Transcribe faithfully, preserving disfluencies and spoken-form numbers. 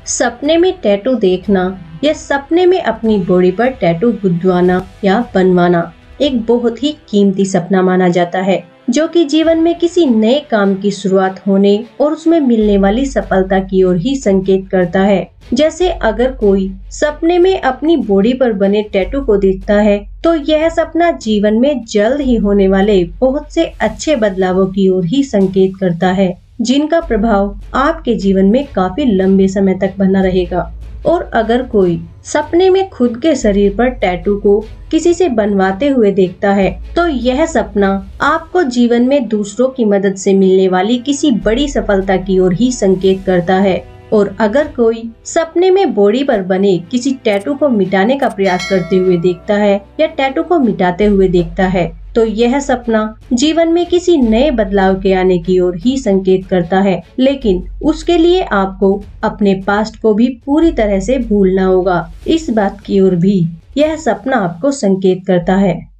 सपने में टैटू देखना या सपने में अपनी बॉडी पर टैटू गुदवाना या बनवाना एक बहुत ही कीमती सपना माना जाता है, जो कि जीवन में किसी नए काम की शुरुआत होने और उसमें मिलने वाली सफलता की ओर ही संकेत करता है। जैसे अगर कोई सपने में अपनी बॉडी पर बने टैटू को देखता है, तो यह सपना जीवन में जल्द ही होने वाले बहुत से अच्छे बदलावों की ओर ही संकेत करता है, जिनका प्रभाव आपके जीवन में काफी लंबे समय तक बना रहेगा। और अगर कोई सपने में खुद के शरीर पर टैटू को किसी से बनवाते हुए देखता है, तो यह सपना आपको जीवन में दूसरों की मदद से मिलने वाली किसी बड़ी सफलता की ओर ही संकेत करता है। और अगर कोई सपने में बॉडी पर बने किसी टैटू को मिटाने का प्रयास करते हुए देखता है या टैटू को मिटाते हुए देखता है, तो यह सपना जीवन में किसी नए बदलाव के आने की ओर ही संकेत करता है। लेकिन उसके लिए आपको अपने पास्ट को भी पूरी तरह से भूलना होगा। इस बात की ओर भी यह सपना आपको संकेत करता है।